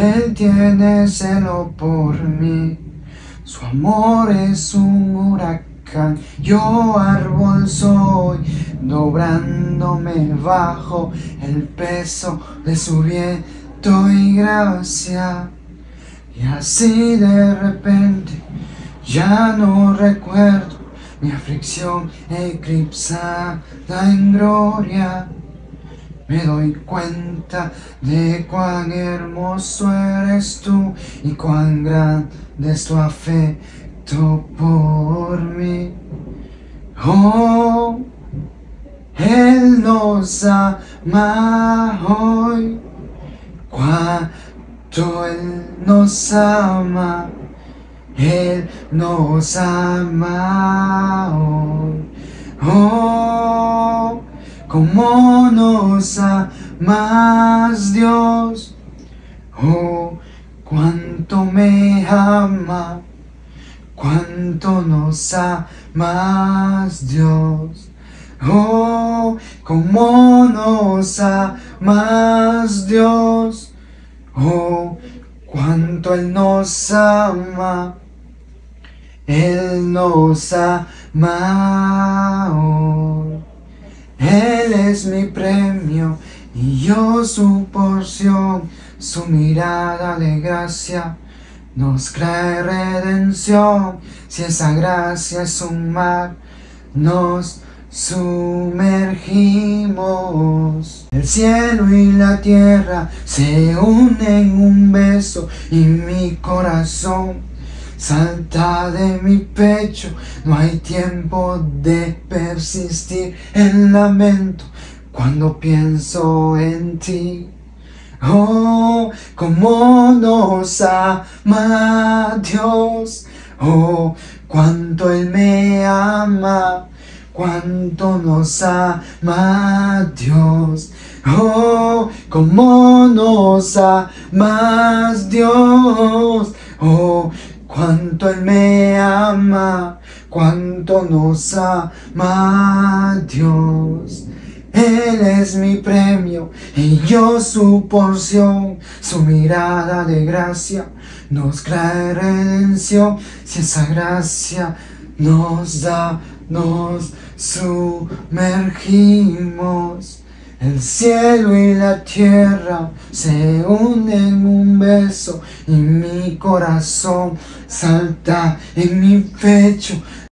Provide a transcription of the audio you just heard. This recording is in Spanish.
Él tiene celo por mí, su amor es un huracán. Yo árbol soy, dobrándome bajo el peso de su viento y gracia. Y así de repente ya no recuerdo mi aflicción eclipsada en gloria. Me doy cuenta de cuán hermoso eres tú y cuán grande es tu afecto por mí. Oh, Él nos ama hoy, cuánto Él nos ama. Él nos ama hoy. Oh, cómo nos amas, Dios. Oh, cuánto me ama. Cuánto nos amas, Dios. Oh, cómo nos amas, Dios. Oh, cuánto Él nos ama. Él nos ama hoy. Él es mi premio y yo su porción. Su mirada de gracia nos trae redención. Si esa gracia es un mar, nos sumergimos. El cielo y la tierra se unen en un beso y mi corazón salta de mi pecho. No hay tiempo de persistir en lamento cuando pienso en ti. Oh, cómo nos ama Dios. Oh, cuánto Él me ama. Cuánto nos ama Dios. Oh, cómo nos ama Dios. Oh, cuánto Él me ama. Cuánto nos ama Dios. Él es mi premio y yo su porción. Su mirada de gracia nos trae redención. Si esa gracia nos da, nos sumergimos. El cielo y la tierra se unen en un beso y mi corazón salta en mi pecho.